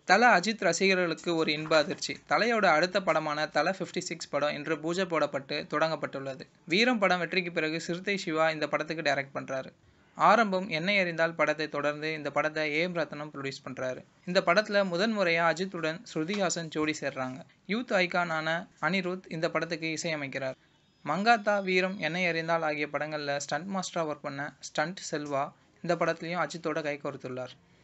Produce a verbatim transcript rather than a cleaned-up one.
தல அஜித் ரசிகர்களுக்கு ஒரு இன்ப அதிர்ச்சி. தலையோட அடுத்த படமான தல ஐம்பத்தி ஆறு படம் இன்று பூஜை போடப்பட்டு தொடங்கப்பட்டுள்ளது. வீரம் படம் வெற்றிக்கு பிறகு சிறுத்தை சிவா இந்த படத்துக்கு டைரக்ட் பண்றாரு. ஆரம்பம் என்னை அறிந்தால் படத்தை தொடர்ந்து இந்த படத்தை ஏ எம் ரத்னம் ப்ரொடியூஸ் பண்றாரு. இந்த படத்துல முதன் முறையா அஜித்துடன் ஸ்ருதிஹாசன் ஜோடி சேர்றாங்க. யூத் ஐகானான அனிருத் இந்த படத்துக்கு இசையமைக்கிறார். மங்காத்தா, வீரம், என்னை அறிந்தால் ஆகிய படங்கள்ல ஸ்டண்ட் மாஸ்டரா ஒர்க் பண்ண ஸ்டண்ட் செல்வா இந்த படத்துலையும் அஜித்தோட கை கோர்த்துள்ளார்.